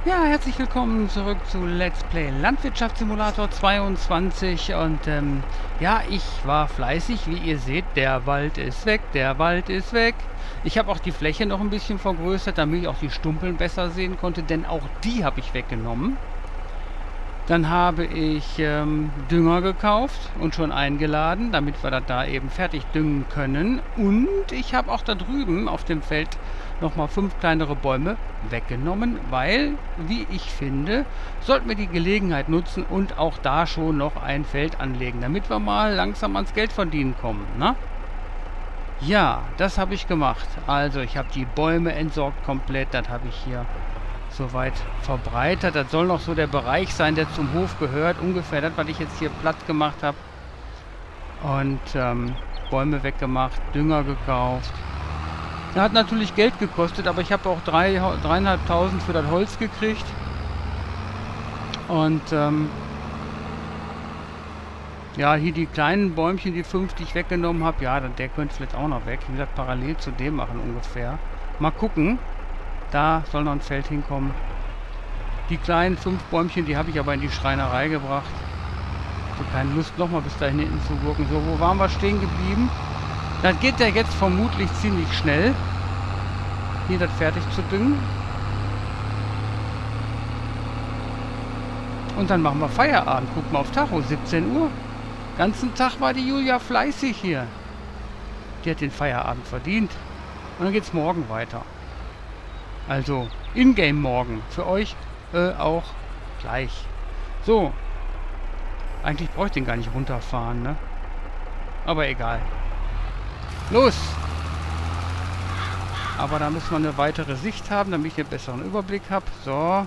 Ja, herzlich willkommen zurück zu Let's Play Landwirtschaftssimulator 22 und ja, ich war fleißig, wie ihr seht, der Wald ist weg, der Wald ist weg. Ich habe auch die Fläche noch ein bisschen vergrößert, damit ich auch die Stumpeln besser sehen konnte, denn auch die habe ich weggenommen. Dann habe ich Dünger gekauft und schon eingeladen, damit wir das da eben fertig düngen können. Und ich habe auch da drüben auf dem Feld nochmal 5 kleinere Bäume weggenommen, weil, wie ich finde, sollten wir die Gelegenheit nutzen und auch da schon noch ein Feld anlegen, damit wir mal langsam ans Geld verdienen kommen, ne? Ja, das habe ich gemacht. Also ich habe die Bäume entsorgt komplett, das habe ich hier soweit verbreitert. Das soll noch so der Bereich sein, der zum Hof gehört. Ungefähr das, was ich jetzt hier platt gemacht habe. Und Bäume weggemacht, Dünger gekauft. Hat natürlich Geld gekostet, aber ich habe auch 3.500 für das Holz gekriegt. Und ja, hier die kleinen Bäumchen, die 5, die ich weggenommen habe, ja, der könnte vielleicht auch noch weg. Ich will das parallel zu dem machen ungefähr. Mal gucken. Da soll noch ein Feld hinkommen. Die kleinen 5 Bäumchen, die habe ich aber in die Schreinerei gebracht. Ich habe keine Lust, nochmal bis da hinten zu gucken. So, wo waren wir stehen geblieben? Das geht ja jetzt vermutlich ziemlich schnell, hier das fertig zu düngen. Und dann machen wir Feierabend. Guck mal auf Tacho, 17 Uhr. Ganzen Tag war die Julia fleißig hier. Die hat den Feierabend verdient. Und dann geht's morgen weiter. Also, in-game morgen. Für euch auch gleich. So. Eigentlich brauche ich den gar nicht runterfahren, ne? Aber egal. Los! Aber da müssen wir eine weitere Sicht haben, damit ich einen besseren Überblick habe. So.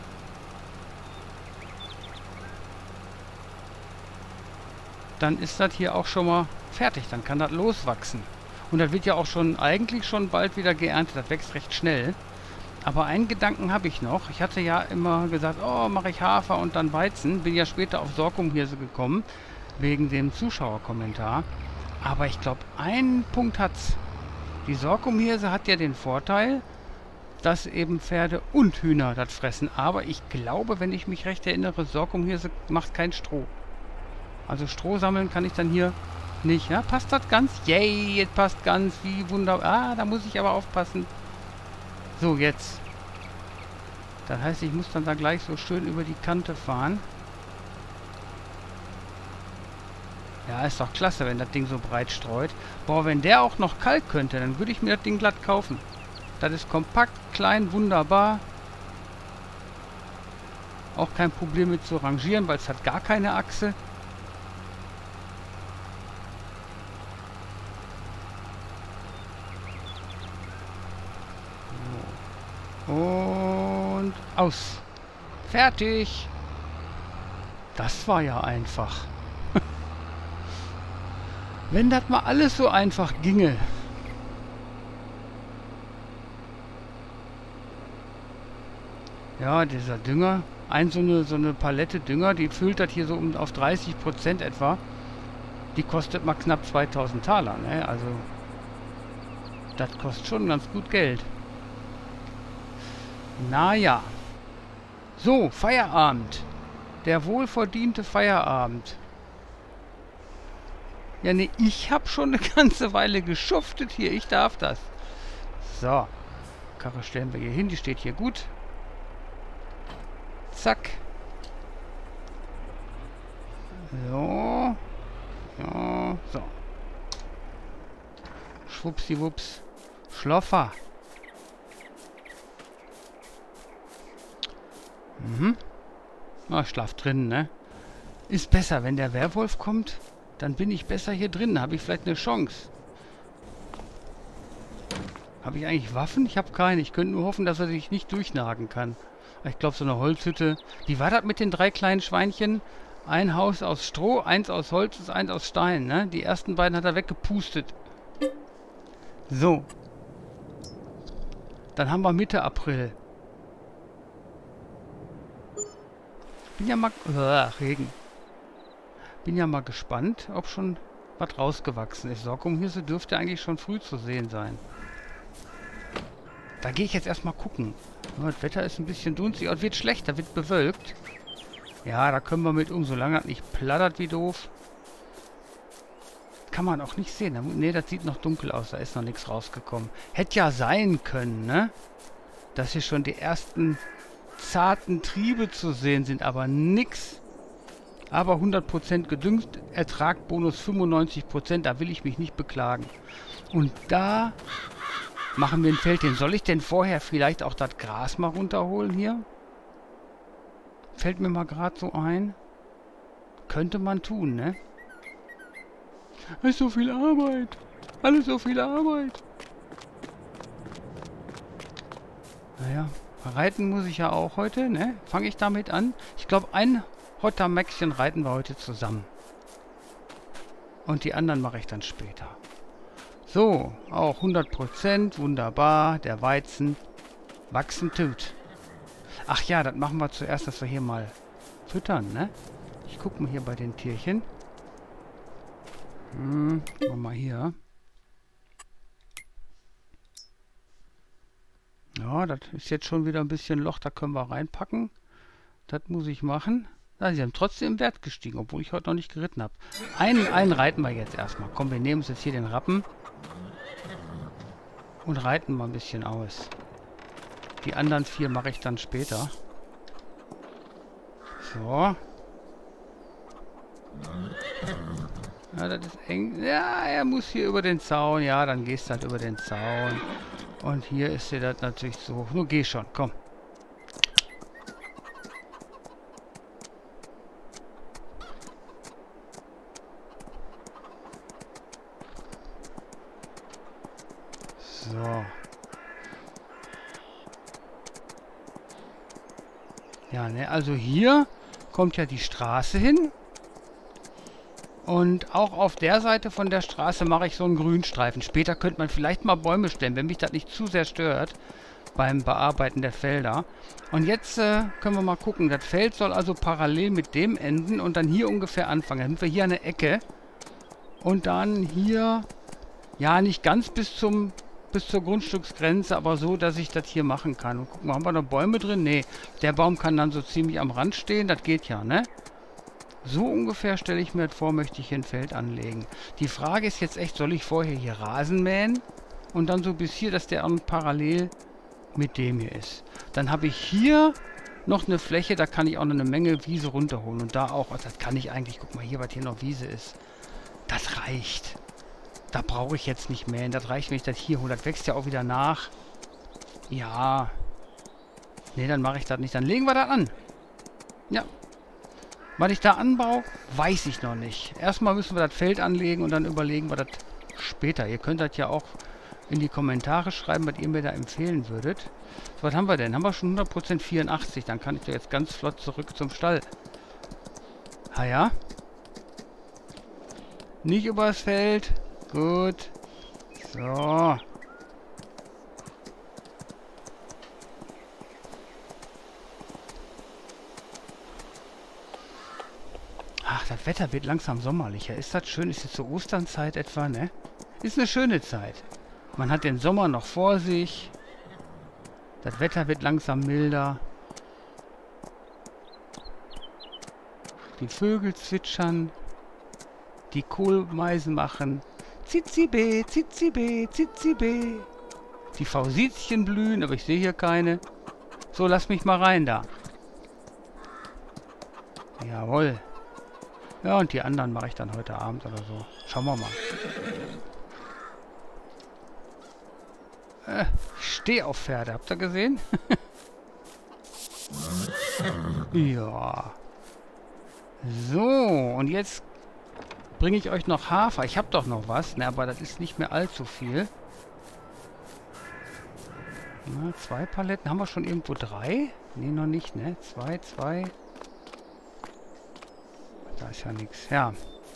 Dann ist das hier auch schon mal fertig. Dann kann das loswachsen. Und das wird ja auch schon eigentlich schon bald wieder geerntet. Das wächst recht schnell. Aber einen Gedanken habe ich noch. Ich hatte ja immer gesagt, oh, mache ich Hafer und dann Weizen. Bin ja später auf Sorghumhirse gekommen, wegen dem Zuschauerkommentar. Aber ich glaube, einen Punkt hat's. Die Sorghumhirse hat ja den Vorteil, dass eben Pferde und Hühner das fressen. Aber ich glaube, wenn ich mich recht erinnere, Sorghumhirse macht kein Stroh. Also Stroh sammeln kann ich dann hier nicht. Ja, passt das ganz? Yay, jetzt passt ganz. Wie wunderbar. Ah, da muss ich aber aufpassen. So, jetzt. Das heißt, ich muss dann da gleich so schön über die Kante fahren. Ja, ist doch klasse, wenn das Ding so breit streut. Boah, wenn der auch noch kalt könnte, dann würde ich mir das Ding glatt kaufen. Das ist kompakt, klein, wunderbar. Auch kein Problem mit zu rangieren, weil es hat gar keine Achse. Und aus. Fertig. Das war ja einfach. Wenn das mal alles so einfach ginge. Ja, dieser Dünger. So eine Palette Dünger, die füllt das hier so auf 30% etwa. Die kostet mal knapp 2000 Taler, ne? Also, das kostet schon ganz gut Geld. Naja. So, Feierabend. Der wohlverdiente Feierabend. Ja, ne, ich habe schon eine ganze Weile geschuftet hier. Ich darf das. So. Karre stellen wir hier hin. Die steht hier gut. Zack. So. Ja, so. Schwuppsiwupps. Schloffer. Mhm. Oh, ich schlaf drin, ne? Ist besser, wenn der Werwolf kommt, dann bin ich besser hier drin. Habe ich vielleicht eine Chance. Habe ich eigentlich Waffen? Ich habe keine. Ich könnte nur hoffen, dass er sich nicht durchnagen kann. Ich glaube, so eine Holzhütte. Wie war das mit den 3 kleinen Schweinchen? Ein Haus aus Stroh, eins aus Holz und eins aus Stein, ne? Die ersten beiden hat er weggepustet. So. Dann haben wir Mitte April. Bin ja mal... Regen. Bin ja mal gespannt, ob schon was rausgewachsen ist. Sorghumhirse dürfte eigentlich schon früh zu sehen sein. Da gehe ich jetzt erstmal gucken. Ja, das Wetter ist ein bisschen dunstig und wird schlechter, wird bewölkt. Ja, da können wir mit solange das nicht plattert wie doof. Kann man auch nicht sehen. Ne, das sieht noch dunkel aus, da ist noch nichts rausgekommen. Hätte ja sein können, ne? Dass hier schon die ersten zarten Triebe zu sehen sind, aber nix. Aber 100% gedüngt, Ertragbonus 95%, da will ich mich nicht beklagen. Und da machen wir ein Feldchen. Soll ich denn vorher vielleicht auch das Gras mal runterholen hier? Fällt mir mal gerade so ein. Könnte man tun, ne? Das ist so viel Arbeit. Alles so viel Arbeit. Naja, reiten muss ich ja auch heute, ne? Fange ich damit an. Ich glaube, ein Hottermäckchen reiten wir heute zusammen. Und die anderen mache ich dann später. So, auch 100%, wunderbar. Der Weizen wachsen tut. Ach ja, das machen wir zuerst, dass wir hier mal füttern, ne? Ich gucke mal hier bei den Tierchen. Machen wir mal hier. Ja, das ist jetzt schon wieder ein bisschen Loch, da können wir reinpacken. Das muss ich machen. Ja, sie haben trotzdem Wert gestiegen, obwohl ich heute noch nicht geritten habe. Einen reiten wir jetzt erstmal. Komm, wir nehmen uns jetzt hier den Rappen. Und reiten mal ein bisschen aus. Die anderen 4 mache ich dann später. So. Ja, das ist eng. Ja, er muss hier über den Zaun. Ja, dann gehst du halt über den Zaun. Und hier ist dir das natürlich so. Nur geh schon, komm. So. Ja, ne, also hier kommt ja die Straße hin. Und auch auf der Seite von der Straße mache ich so einen Grünstreifen. Später könnte man vielleicht mal Bäume stellen, wenn mich das nicht zu sehr stört beim Bearbeiten der Felder. Und jetzt können wir mal gucken. Das Feld soll also parallel mit dem enden und dann hier ungefähr anfangen. Dann haben wir hier eine Ecke. Und dann hier, ja, nicht ganz bis zur Grundstücksgrenze, aber so, dass ich das hier machen kann. Und gucken, haben wir noch Bäume drin? Nee, der Baum kann dann so ziemlich am Rand stehen. Das geht ja, ne? So ungefähr stelle ich mir das vor, möchte ich hier ein Feld anlegen. Die Frage ist jetzt echt, soll ich vorher hier Rasen mähen? Und dann so bis hier, dass der parallel mit dem hier ist. Dann habe ich hier noch eine Fläche, da kann ich auch noch eine Menge Wiese runterholen. Und da auch, das kann ich eigentlich, guck mal hier, was hier noch Wiese ist. Das reicht. Da brauche ich jetzt nicht mähen. Das reicht, wenn ich das hier hole. Das wächst ja auch wieder nach. Ja. Nee, dann mache ich das nicht. Dann legen wir das an. Ja. Was ich da anbaue, weiß ich noch nicht. Erstmal müssen wir das Feld anlegen und dann überlegen wir das später. Ihr könnt das ja auch in die Kommentare schreiben, was ihr mir da empfehlen würdet. So, was haben wir denn? Haben wir schon 100% 84. Dann kann ich jetzt ganz flott zurück zum Stall. Ah ja. Nicht übers Feld. Gut. So. Ach, das Wetter wird langsam sommerlicher. Ist das schön? Ist jetzt so Osternzeit etwa, ne? Ist eine schöne Zeit. Man hat den Sommer noch vor sich. Das Wetter wird langsam milder. Die Vögel zwitschern. Die Kohlmeisen machen Zizibe, Zizibe, Zizibe. Die Fausizien blühen, aber ich sehe hier keine. So, lass mich mal rein da. Jawohl. Ja, und die anderen mache ich dann heute Abend oder so. Schauen wir mal. Ich stehe auf Pferde, habt ihr gesehen? Ja. So, und jetzt bringe ich euch noch Hafer. Ich habe doch noch was, ne, aber das ist nicht mehr allzu viel. Na, 2 Paletten. Haben wir schon irgendwo 3? Ne, noch nicht, ne? 2. Da ist ja nichts. Ja.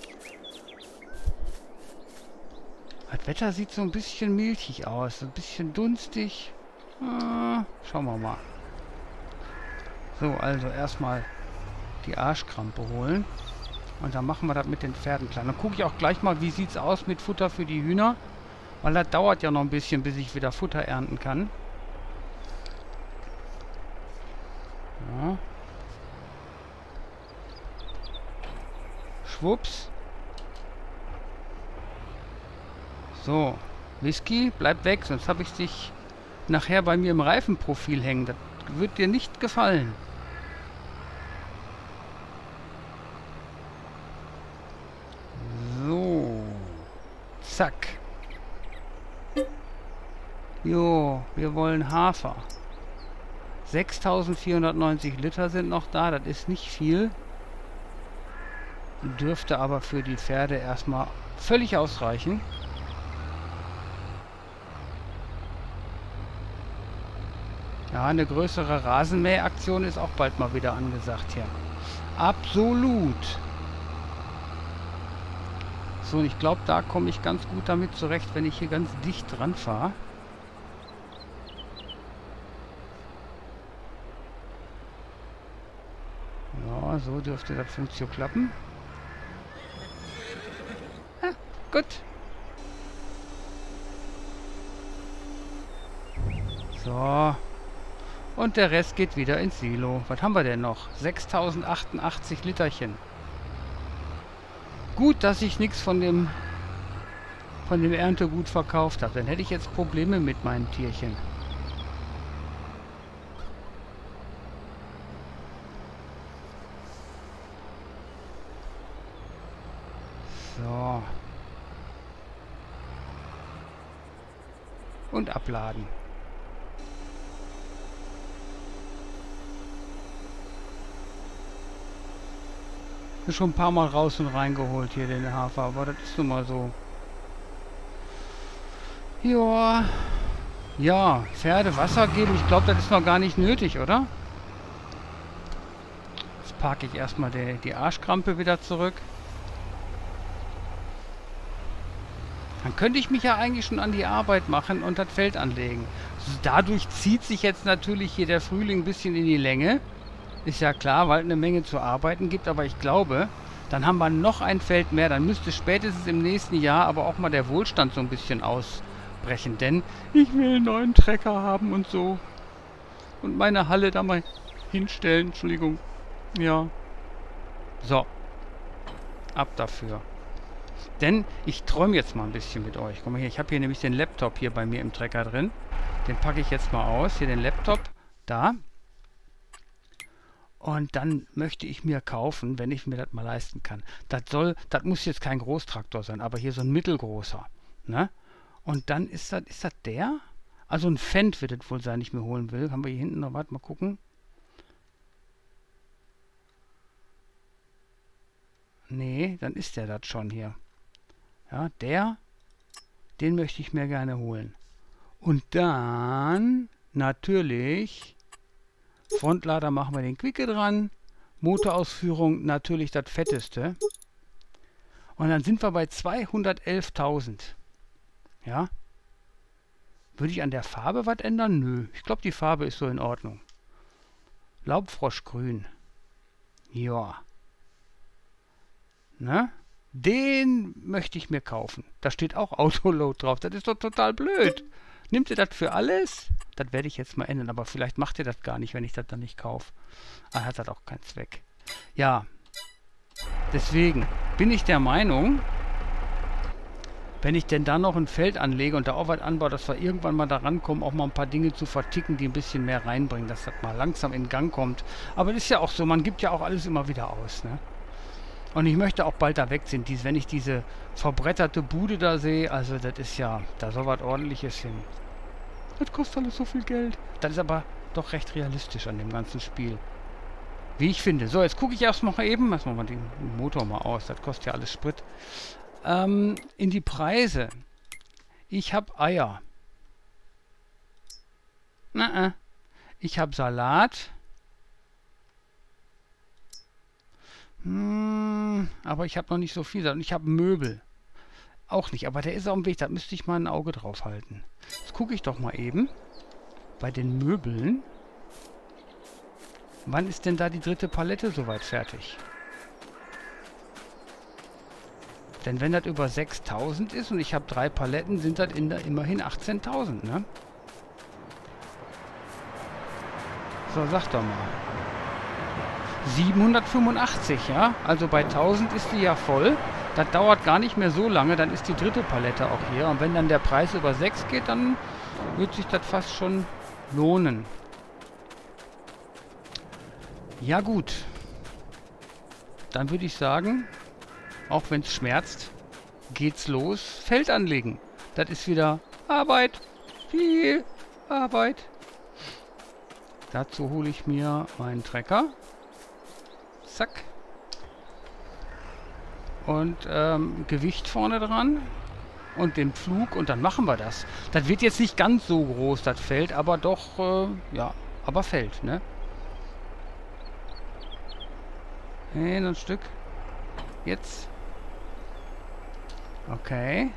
Das Wetter sieht so ein bisschen milchig aus. So ein bisschen dunstig. Schauen wir mal. So, also erstmal die Arschkrampe holen. Und dann machen wir das mit den Pferden klar. Dann gucke ich auch gleich mal, wie sieht es aus mit Futter für die Hühner. Weil das dauert ja noch ein bisschen, bis ich wieder Futter ernten kann. Schwupps. So, Whisky, bleib weg, sonst habe ich dich nachher bei mir im Reifenprofil hängen. Das wird dir nicht gefallen. So. Zack. Jo, wir wollen Hafer. 6.490 Liter sind noch da, das ist nicht viel. Dürfte aber für die Pferde erstmal völlig ausreichen. Ja, eine größere Rasenmähaktion ist auch bald mal wieder angesagt hier. Absolut. So, und ich glaube, da komme ich ganz gut damit zurecht, wenn ich hier ganz dicht dran fahre. Ja, so dürfte das funktionieren klappen. Ja, gut. So. Und der Rest geht wieder ins Silo. Was haben wir denn noch? 6.088 Literchen. Gut, dass ich nichts von dem Erntegut verkauft habe. Dann hätte ich jetzt Probleme mit meinen Tierchen. So. Und abladen. Schon ein paar Mal raus und reingeholt hier den Hafer, aber das ist nun mal so. Ja. Ja, Pferde Wasser geben, ich glaube, das ist noch gar nicht nötig, oder? Jetzt parke ich erstmal die Arschkrampe wieder zurück. Dann könnte ich mich ja eigentlich schon an die Arbeit machen und das Feld anlegen. Dadurch zieht sich jetzt natürlich hier der Frühling ein bisschen in die Länge. Ist ja klar, weil es eine Menge zu arbeiten gibt, aber ich glaube, dann haben wir noch ein Feld mehr. Dann müsste spätestens im nächsten Jahr aber auch mal der Wohlstand so ein bisschen ausbrechen. Denn ich will einen neuen Trecker haben und so. Und meine Halle da mal hinstellen. Entschuldigung. Ja. So. Ab dafür. Denn ich träume jetzt mal ein bisschen mit euch. Guck mal hier, ich habe hier nämlich den Laptop hier bei mir im Trecker drin. Den packe ich jetzt mal aus. Hier den Laptop. Da. Und dann möchte ich mir kaufen, wenn ich mir das mal leisten kann. Das muss jetzt kein Großtraktor sein, aber hier so ein mittelgroßer. Ne? Und dann ist das der? Also ein Fendt wird es wohl sein, ich mir holen will. Haben wir hier hinten noch, warte mal gucken. Nee, dann ist der das schon hier. Ja, den möchte ich mir gerne holen. Und dann natürlich Frontlader machen wir den Quicke dran. Motorausführung natürlich das fetteste. Und dann sind wir bei 211.000. Ja. Würde ich an der Farbe was ändern? Nö. Ich glaube, die Farbe ist so in Ordnung. Laubfroschgrün. Ja. Ne? Den möchte ich mir kaufen. Da steht auch Autoload drauf. Das ist doch total blöd. Nimmt ihr das für alles? Das werde ich jetzt mal ändern, aber vielleicht macht ihr das gar nicht, wenn ich das dann nicht kaufe. Ah, hat das auch keinen Zweck. Ja, deswegen bin ich der Meinung, wenn ich denn da noch ein Feld anlege und da auch was anbaue, dass wir irgendwann mal da rankommen, auch mal ein paar Dinge zu verticken, die ein bisschen mehr reinbringen, dass das mal langsam in Gang kommt. Aber das ist ja auch so, man gibt ja auch alles immer wieder aus, ne? Und ich möchte auch bald da weg sind, wenn ich diese verbretterte Bude da sehe, also das ist ja, da soll was Ordentliches hin. Das kostet alles so viel Geld. Das ist aber doch recht realistisch an dem ganzen Spiel. Wie ich finde. So, jetzt gucke ich erst mal eben, lassen wir mal den Motor mal aus, das kostet ja alles Sprit. In die Preise. Ich habe Eier. Ich habe Salat. Aber ich habe noch nicht so viel. Und ich habe Möbel. Auch nicht, aber der ist auf dem Weg. Da müsste ich mal ein Auge drauf halten. Jetzt gucke ich doch mal eben. Bei den Möbeln. Wann ist denn da die dritte Palette soweit fertig? Denn wenn das über 6.000 ist und ich habe 3 Paletten, sind das immerhin 18.000, ne? So, sag doch mal. 785, ja. Also bei 1000 ist die ja voll. Das dauert gar nicht mehr so lange, dann ist die dritte Palette auch hier. Und wenn dann der Preis über 6 geht, dann wird sich das fast schon lohnen. Ja gut. Dann würde ich sagen, auch wenn es schmerzt, geht's los. Feld anlegen. Das ist wieder Arbeit. Viel Arbeit. Dazu hole ich mir meinen Trecker. Zack. Und Gewicht vorne dran. Und den Pflug. Und dann machen wir das. Das wird jetzt nicht ganz so groß, das Feld. Aber doch, ja, aber Feld, ne? Hey, noch ein Stück. Jetzt. Okay.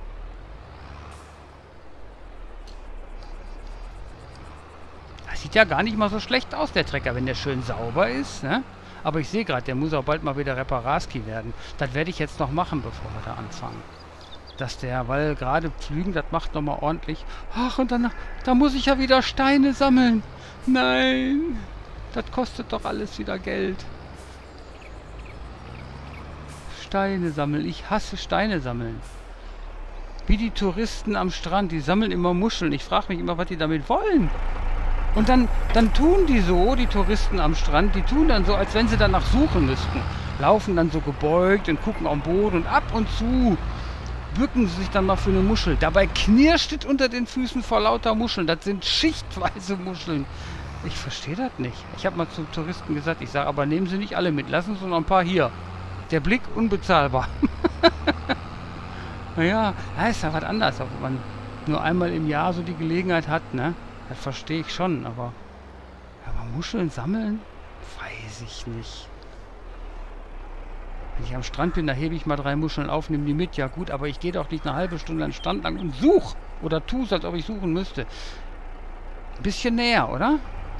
Das sieht ja gar nicht mal so schlecht aus, der Trecker, wenn der schön sauber ist, ne? Aber ich sehe gerade, der muss auch bald mal wieder Repararski werden. Das werde ich jetzt noch machen, bevor wir da anfangen. Dass der, weil gerade Pflügen, das macht nochmal ordentlich. Ach, und dann, da muss ich ja wieder Steine sammeln. Nein, das kostet doch alles wieder Geld. Steine sammeln. Ich hasse Steine sammeln. Wie die Touristen am Strand, die sammeln immer Muscheln. Ich frage mich immer, was die damit wollen. Und dann tun die so, die Touristen am Strand, die tun dann so, als wenn sie danach suchen müssten. Laufen dann so gebeugt und gucken am Boden und ab und zu bücken sie sich dann mal für eine Muschel. Dabei knirscht es unter den Füßen vor lauter Muscheln. Das sind schichtweise Muscheln. Ich verstehe das nicht. Ich habe mal zum Touristen gesagt, ich sage, aber nehmen Sie nicht alle mit, lassen Sie noch ein paar hier. Der Blick unbezahlbar. Naja, da ist ja was anderes, ob man nur einmal im Jahr so die Gelegenheit hat, ne? Das verstehe ich schon, aber Muscheln sammeln? Weiß ich nicht. Wenn ich am Strand bin, da hebe ich mal 3 Muscheln auf, nehme die mit. Ja gut, aber ich gehe doch nicht eine halbe Stunde an den Strand lang und suche. Oder tue es, als ob ich suchen müsste. Ein bisschen näher, oder?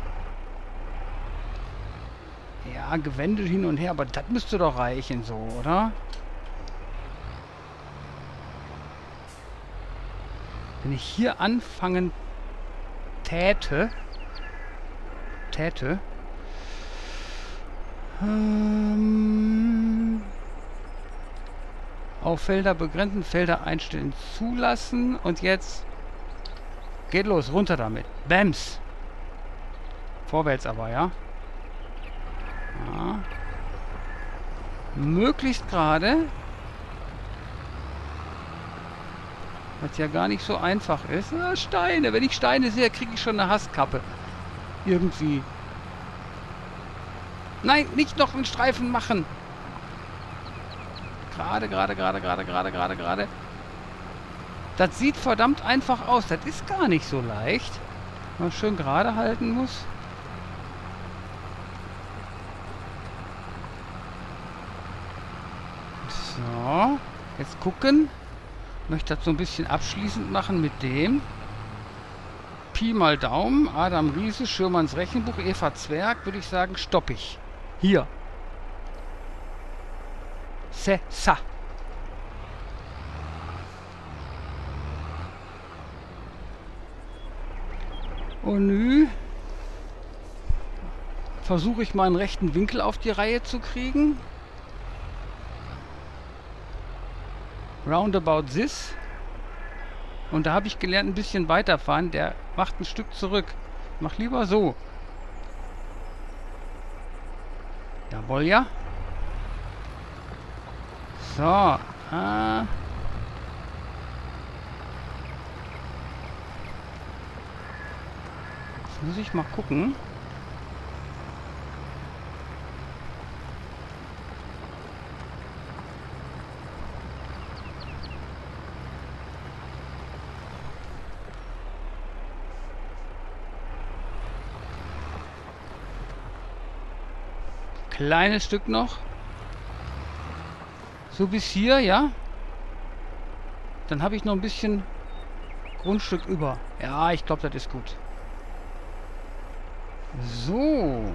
Ja, gewendet hin und her, aber das müsste doch reichen so, oder? Wenn ich hier anfangen täte, auf Felder begrenzen, Felder einstellen, zulassen und jetzt geht los, runter damit. Bams! Vorwärts aber, ja? Ja. Möglichst gerade. Was ja gar nicht so einfach ist. Ah, Steine. Wenn ich Steine sehe, kriege ich schon eine Hasskappe. Irgendwie. Nein, nicht noch einen Streifen machen. Gerade. Das sieht verdammt einfach aus. Das ist gar nicht so leicht. Wenn man schön gerade halten muss. So. Jetzt gucken. Ich möchte das so ein bisschen abschließend machen mit dem. Pi mal Daumen, Adam Riese, Schürmanns Rechenbuch, Eva Zwerg, würde ich sagen, stoppig. Hier. Sa. Und nu versuche ich mal einen rechten Winkel auf die Reihe zu kriegen. Roundabout this. Und da habe ich gelernt, ein bisschen weiterfahren. Der macht ein Stück zurück. Mach lieber so. Jawohl, ja. So. Jetzt muss ich mal gucken. Kleines Stück noch. So bis hier, ja. Dann habe ich noch ein bisschen Grundstück über. Ja, ich glaube, das ist gut. So.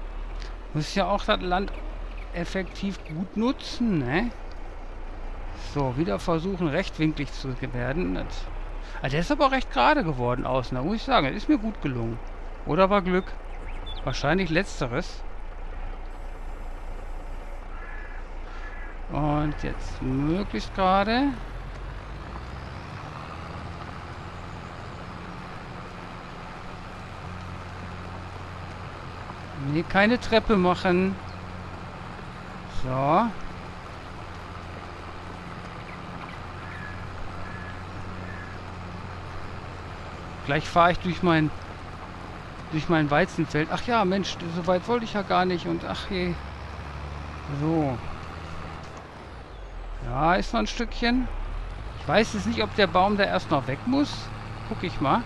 Muss ja auch das Land effektiv gut nutzen, ne? So, wieder versuchen, rechtwinklig zu werden. Der ist aber recht gerade geworden außen. Da muss ich sagen, das ist mir gut gelungen. Oder war Glück? Wahrscheinlich letzteres. Und jetzt möglichst gerade. Nee, keine Treppe machen. So. Gleich fahre ich durch mein Weizenfeld. Ach ja, Mensch, so weit wollte ich ja gar nicht. Und ach je. So. Ja, ist noch ein Stückchen. Ich weiß jetzt nicht, ob der Baum da erst noch weg muss. Guck ich mal.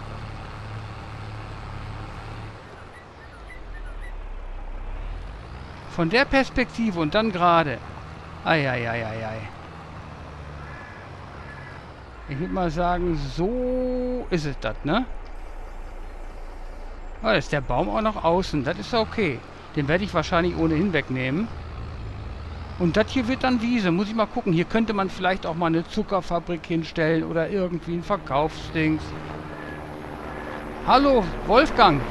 Von der Perspektive und dann gerade. Eieieiei. Ich würde mal sagen, so ist es das, ne? Oh, da ist der Baum auch noch außen. Das ist okay. Den werde ich wahrscheinlich ohnehin wegnehmen. Und das hier wird dann Wiese. Muss ich mal gucken. Hier könnte man vielleicht auch mal eine Zuckerfabrik hinstellen oder irgendwie ein Verkaufsdings. Hallo, Wolfgang.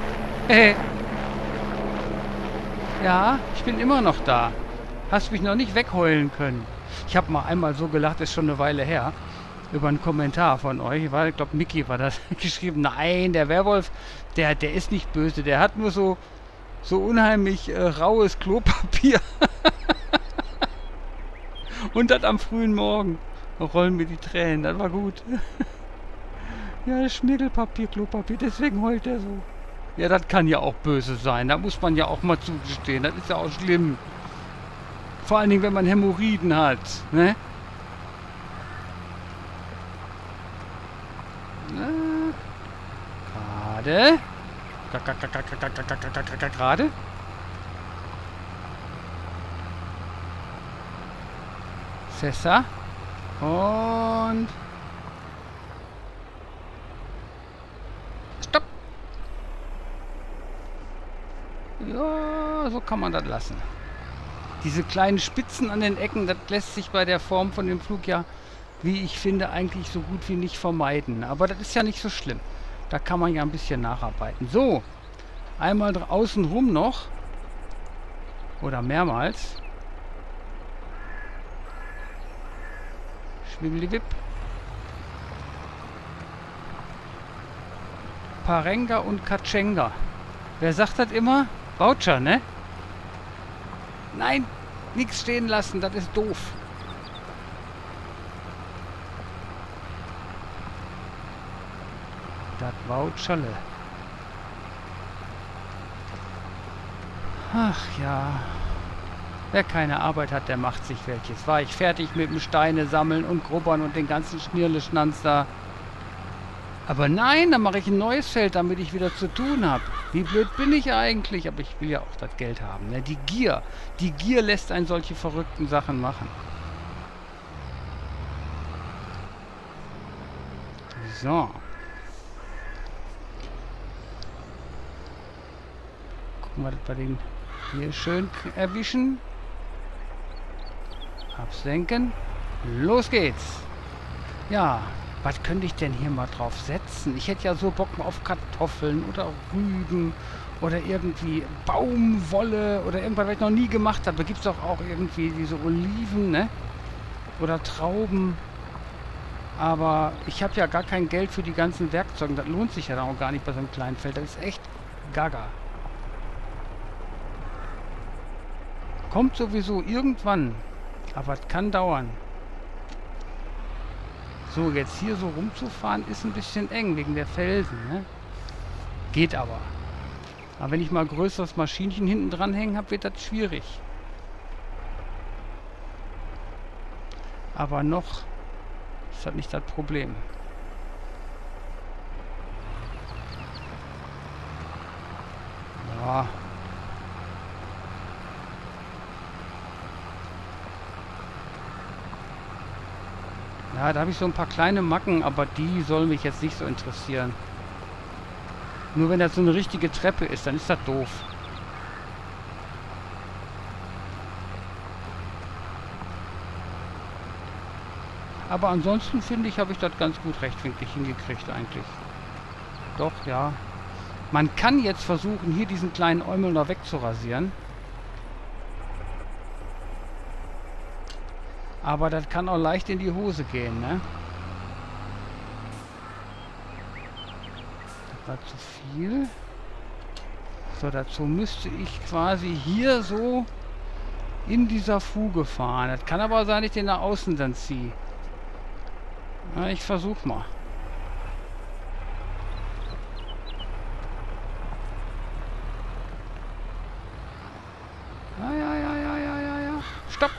Ja, ich bin immer noch da. Hast mich noch nicht wegheulen können. Ich habe mal einmal so gelacht, ist schon eine Weile her, über einen Kommentar von euch. Ich glaube, Mickey war das geschrieben. Nein, der Werwolf, der ist nicht böse. Der hat nur so unheimlich raues Klopapier. Und das am frühen Morgen. Da rollen mir die Tränen. Das war gut. Ja, das Schmirgelpapier, Klopapier. Deswegen heult er so. Ja, das kann ja auch böse sein. Da muss man ja auch mal zugestehen. Das ist ja auch schlimm. Vor allen Dingen, wenn man Hämorrhoiden hat. Ne? Gerade. Gerade. Sessa. Und... Stopp. Ja, so kann man das lassen. Diese kleinen Spitzen an den Ecken, das lässt sich bei der Form von dem Flug ja, wie ich finde, eigentlich so gut wie nicht vermeiden. Aber das ist ja nicht so schlimm. Da kann man ja ein bisschen nacharbeiten. So, einmal außen rum noch. Oder mehrmals. Schwibbeliwip. Parenga und Katschenga. Wer sagt das immer? Boucher, ne? Nein, nichts stehen lassen, das ist doof. Das Voucherle. Ach ja. Wer keine Arbeit hat, der macht sich welches. War ich fertig mit dem Steine sammeln und grubbern und den ganzen Schnirleschnanz da. Aber nein, dann mache ich ein neues Feld, damit ich wieder zu tun habe. Wie blöd bin ich eigentlich? Aber ich will ja auch das Geld haben. Ne? Die Gier lässt einen solche verrückten Sachen machen. So. Gucken wir, dass wir den hier schön erwischen. Absenken. Los geht's. Ja. Was könnte ich denn hier mal drauf setzen? Ich hätte ja so Bock auf Kartoffeln oder Rüben oder irgendwie Baumwolle oder irgendwas, was ich noch nie gemacht habe. Da gibt es doch auch irgendwie diese Oliven, ne? Oder Trauben. Aber ich habe ja gar kein Geld für die ganzen Werkzeuge. Das lohnt sich ja dann auch gar nicht bei so einem kleinen Feld. Das ist echt gaga. Kommt sowieso irgendwann. Aber es kann dauern. So, jetzt hier so rumzufahren ist ein bisschen eng wegen der Felsen, ne? Geht aber. Aber wenn ich mal ein größeres Maschinchen hinten dran hängen habe, wird das schwierig. Aber noch ist das nicht das Problem. Ja. Ja, da habe ich so ein paar kleine Macken, aber die sollen mich jetzt nicht so interessieren. Nur wenn das so eine richtige Treppe ist, dann ist das doof. Aber ansonsten finde ich, habe ich das ganz gut rechtwinklig hingekriegt eigentlich. Doch, ja. Man kann jetzt versuchen, hier diesen kleinen Eumel noch wegzurasieren. Aber das kann auch leicht in die Hose gehen, ne? Das war zu viel. So, dazu müsste ich quasi hier so in dieser Fuge fahren. Das kann aber sein, dass ich den nach außen dann ziehe. Na, ich versuch mal. Ja. Stopp!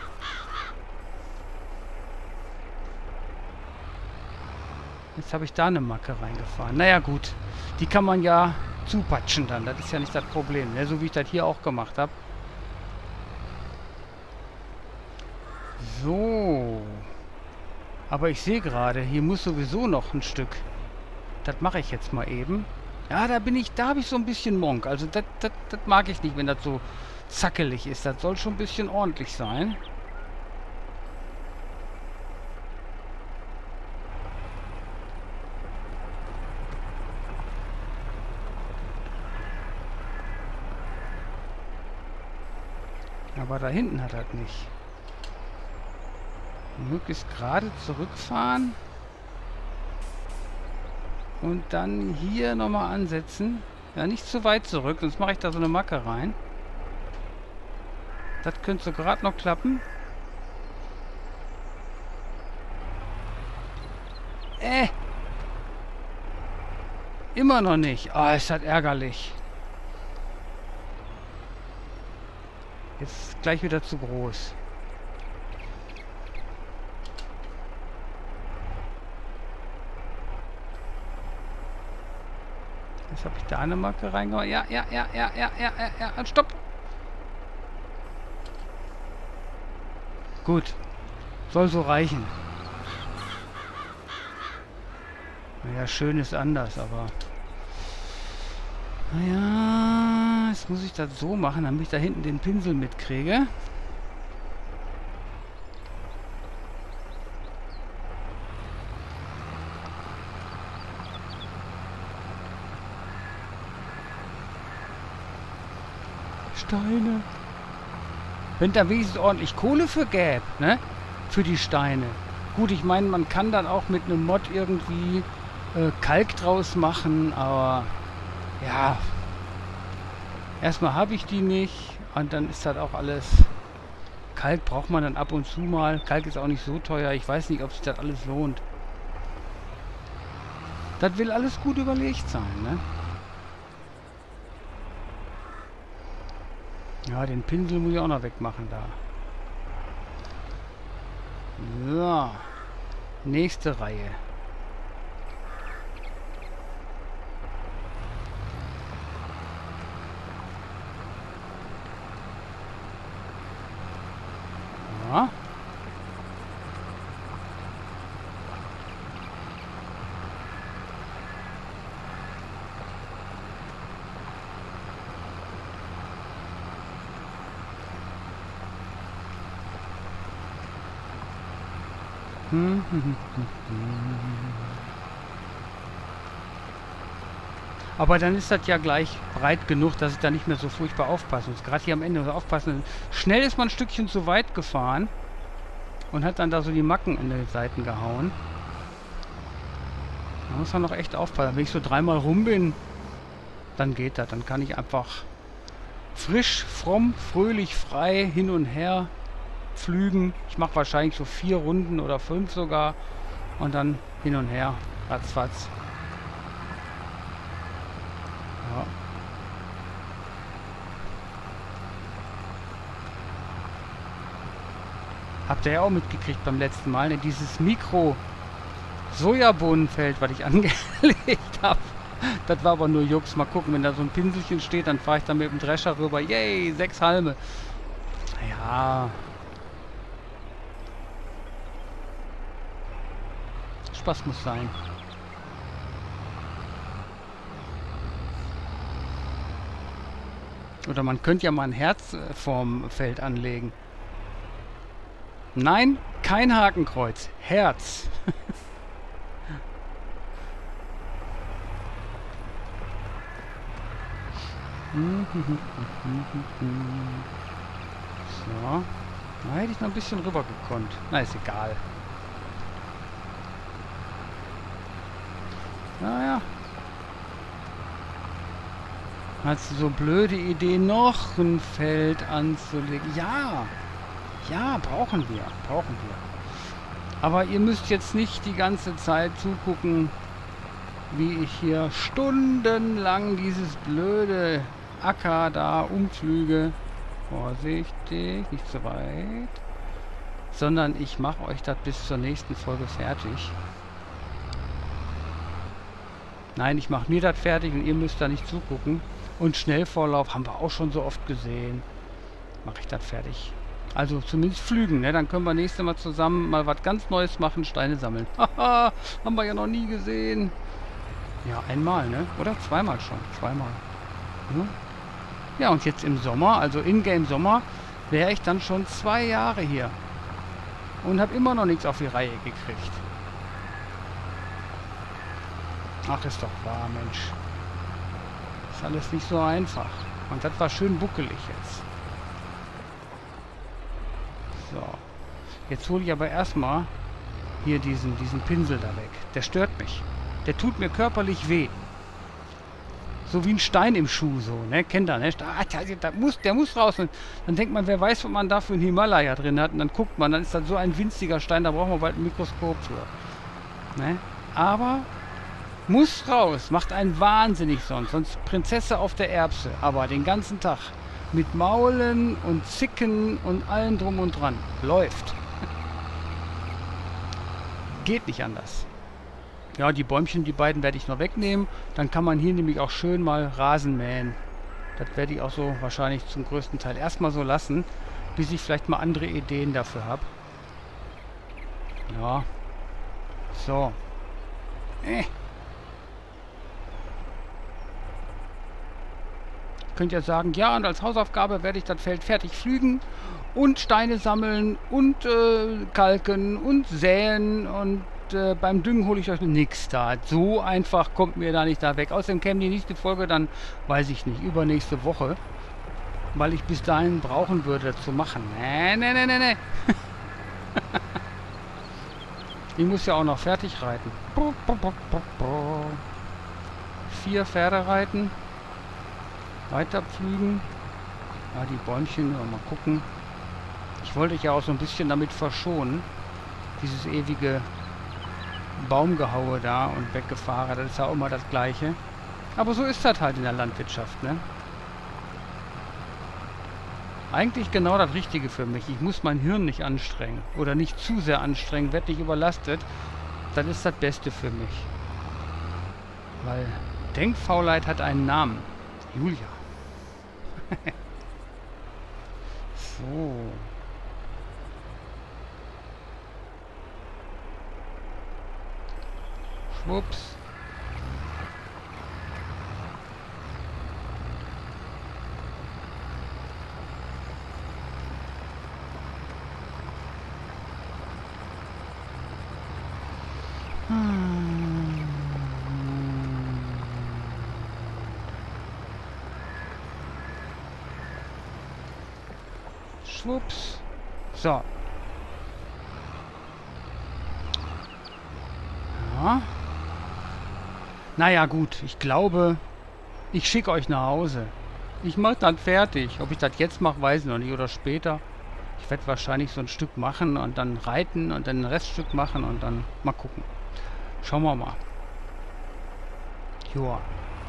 Jetzt habe ich da eine Macke reingefahren. Naja, gut. Die kann man ja zupatschen dann. Das ist ja nicht das Problem, ne? So wie ich das hier auch gemacht habe. So. Aber ich sehe gerade, hier muss sowieso noch ein Stück. Das mache ich jetzt mal eben. Ja, da habe ich so ein bisschen Monk. Also das mag ich nicht, wenn das so zackelig ist. Das soll schon ein bisschen ordentlich sein. Aber da hinten hat er nicht. Möglichst gerade zurückfahren. Und dann hier nochmal ansetzen. Ja, nicht zu weit zurück, sonst mache ich da so eine Macke rein. Das könnte so gerade noch klappen. Immer noch nicht. Ah, ist das ärgerlich. Jetzt gleich wieder zu groß. Jetzt habe ich da eine Marke reingemacht. Ja. Stopp! Gut. Soll so reichen. Naja, schön ist anders, aber... Naja, jetzt muss ich das so machen, damit ich da hinten den Pinsel mitkriege. Steine. Wenn da wenigstens ordentlich Kohle für gäbe, ne? Für die Steine. Gut, ich meine, man kann dann auch mit einem Mod irgendwie Kalk draus machen, aber ja. Erstmal habe ich die nicht und dann ist das auch alles. Kalk braucht man dann ab und zu mal. Kalk ist auch nicht so teuer. Ich weiß nicht, ob sich das alles lohnt. Das will alles gut überlegt sein, ne? Ja, den Pinsel muss ich auch noch wegmachen da. So. Nächste Reihe. Ja. Aber dann ist das ja gleich breit genug, dass ich da nicht mehr so furchtbar aufpassen muss. Gerade hier am Ende muss aufpassen. Schnell ist man ein Stückchen zu weit gefahren und hat dann da so die Macken in die Seiten gehauen. Da muss man noch echt aufpassen. Wenn ich so dreimal rum bin, dann geht das. Dann kann ich einfach frisch, fromm, fröhlich, frei hin und her flügen. Ich mache wahrscheinlich so 4 Runden oder 5 sogar und dann hin und her, ratzfatz. Ja. Habt ihr ja auch mitgekriegt beim letzten Mal, ne? Dieses Mikro-Sojabohnenfeld, was ich angelegt habe. Das war aber nur Jux. Mal gucken, wenn da so ein Pinselchen steht, dann fahre ich da mit dem Drescher rüber. Yay, 6 Halme. Naja. Spaß muss sein. Oder man könnte ja mal ein Herz vorm Feld anlegen. Nein, kein Hakenkreuz. Herz. So. Da hätte ich noch ein bisschen rüber gekonnt. Na, ist egal. Naja. Hast du so blöde Idee, noch ein Feld anzulegen? Ja. Ja, brauchen wir. Brauchen wir. Aber ihr müsst jetzt nicht die ganze Zeit zugucken, wie ich hier stundenlang dieses blöde Acker da umpflüge. Vorsichtig, nicht zu weit. Sondern ich mache euch das bis zur nächsten Folge fertig. Nein, ich mache mir das fertig und ihr müsst da nicht zugucken. Und Schnellvorlauf haben wir auch schon so oft gesehen. Mache ich das fertig. Also zumindest pflügen, ne? Dann können wir nächstes Mal zusammen mal was ganz Neues machen, Steine sammeln. Haha, haben wir ja noch nie gesehen. Ja, einmal, ne? Oder zweimal schon. Zweimal. Hm? Ja, und jetzt im Sommer, also in-game Sommer, wäre ich dann schon 2 Jahre hier. Und habe immer noch nichts auf die Reihe gekriegt. Ach, ist doch wahr, Mensch. Ist alles nicht so einfach. Und das war schön buckelig jetzt. So. Jetzt hole ich aber erstmal hier diesen Pinsel da weg. Der stört mich. Der tut mir körperlich weh. So wie ein Stein im Schuh, so, ne? Kennt ihr, ne? Der muss raus. Und dann denkt man, wer weiß, was man da für einen Himalaya drin hat. Und dann guckt man, dann ist das so ein winziger Stein, da brauchen wir bald ein Mikroskop für. Ne? Aber muss raus. Macht einen wahnsinnig sonst Prinzesse auf der Erbse. Aber den ganzen Tag. Mit Maulen und Zicken und allem drum und dran. Läuft. Geht nicht anders. Ja, die Bäumchen, die beiden werde ich noch wegnehmen. Dann kann man hier nämlich auch schön mal Rasen mähen. Das werde ich auch so wahrscheinlich zum größten Teil erstmal so lassen, bis ich vielleicht mal andere Ideen dafür habe. Ja. So. Könnt ihr sagen, ja, und als Hausaufgabe werde ich das Feld fertig pflügen und Steine sammeln und kalken und säen und beim Düngen hole ich euch nichts da. So einfach kommt mir da nicht da weg. Außerdem käme die nächste Folge dann, weiß ich nicht, übernächste Woche, weil ich bis dahin brauchen würde, das zu machen. Nee. Ich muss ja auch noch fertig reiten. 4 Pferde reiten. Weiter pflügen. Ja, die Bäumchen, mal gucken. Ich wollte dich ja auch so ein bisschen damit verschonen. Dieses ewige Baumgehaue da und Weggefahre, das ist ja auch immer das Gleiche. Aber so ist das halt in der Landwirtschaft, ne? Eigentlich genau das Richtige für mich. Ich muss mein Hirn nicht anstrengen. Oder nicht zu sehr anstrengen, werde nicht überlastet. Das ist das Beste für mich. Weil Denkfaulheit hat einen Namen. Julia. So. Schwupps. Schwupps. So. Ja. Naja, gut. Ich glaube, ich schicke euch nach Hause. Ich mache das fertig. Ob ich das jetzt mache, weiß ich noch nicht. Oder später. Ich werde wahrscheinlich so ein Stück machen und dann reiten und dann ein Reststück machen und dann mal gucken. Schauen wir mal. Joa.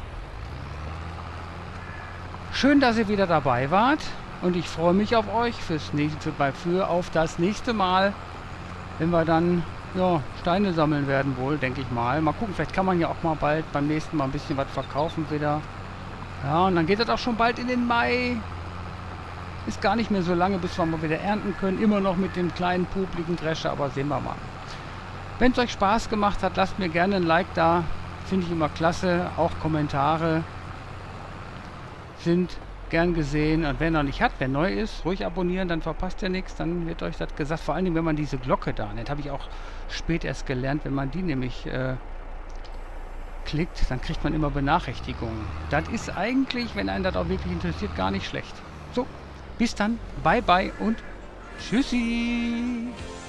Schön, dass ihr wieder dabei wart. Und ich freue mich auf euch auf das nächste Mal, wenn wir dann ja, Steine sammeln werden wohl, denke ich mal. Mal gucken, vielleicht kann man ja auch mal bald beim nächsten Mal ein bisschen was verkaufen wieder. Ja, und dann geht das auch schon bald in den Mai. Ist gar nicht mehr so lange, bis wir mal wieder ernten können. Immer noch mit dem kleinen, publiken Drescher, aber sehen wir mal. Wenn es euch Spaß gemacht hat, lasst mir gerne ein Like da. Finde ich immer klasse. Auch Kommentare sind Gern gesehen. Und wer noch nicht hat, wer neu ist, ruhig abonnieren, dann verpasst ihr nichts. Dann wird euch das gesagt. Vor allen Dingen, wenn man diese Glocke da nennt. Habe ich auch spät erst gelernt. Wenn man die nämlich klickt, dann kriegt man immer Benachrichtigungen. Das ist eigentlich, wenn einen das auch wirklich interessiert, gar nicht schlecht. So, bis dann. Bye bye und tschüssi.